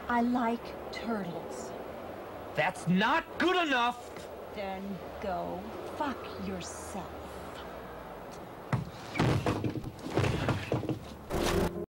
I like turtles. That's not good enough! Then go fuck yourself.